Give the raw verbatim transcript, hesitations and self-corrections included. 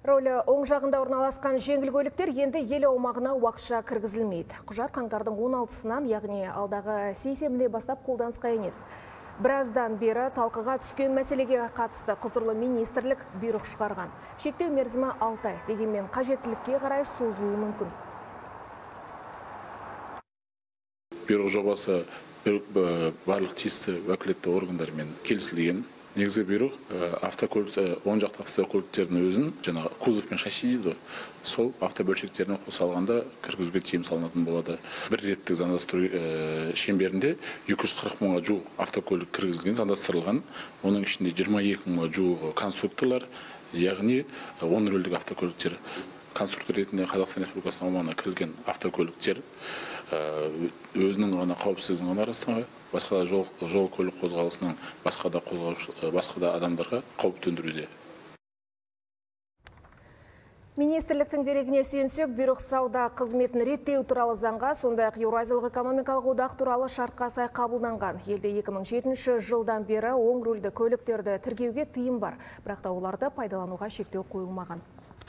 Рөлі оң жағында орналасқан жеңіл көліктер енді ел аумағына уақытша кіргізілмейді. Құжат қаңтардың он алтысынан, яғни алдағы сейсенбіде бастап қолданысқа енеді. Біраздан бері талқыға түскен мәселеге қатысты құзырлы министрлік бұйрық шығарған. Шектеу мерзімі алты ай, дегенмен қажеттілікке қарай созылуы мүмкін. Бұйрық жобасы барлық тиісті уәкілетті органдармен келісілген. Негізгі бұйрық автокөлік, оң жақты автокөліктердің өзін, жаңағы кузов пен шасси дейді, сол автобөлшектеріне қоса алғанда кіргізуге тыйым салынатын болады. Бір реттік заңдастыру шеңберінде екі жүз қырық мыңға жуық автокөлік кіргізілген, заңдастырылған. Оның ішінде жиырма екі мыңға жуық конструкторлар, яғни он рөлдік автокөліктер. Конструктор ретінде Қазақстан Республикасының аумағына кірілген автокөліктер өзінің ғана қауіпсіздігін ғана растауға, басқа да жол, жол көлік қозғалысының басқа да қозғаушы, басқа да адамдарға қауіп төндіруде. Министрліктің дерегіне сүйенсек, бұйрық сауда қызметін реттеу туралы заңға, сондай-ақ Еуразиялық экономикалық одақ туралы шартқа сай қабылданған. Елде екі мың жетінші жылдан бері оң рөлді көліктерді тіркеуге тыйым бар, бірақ та оларды пайдалануға шектеу қойылмаған.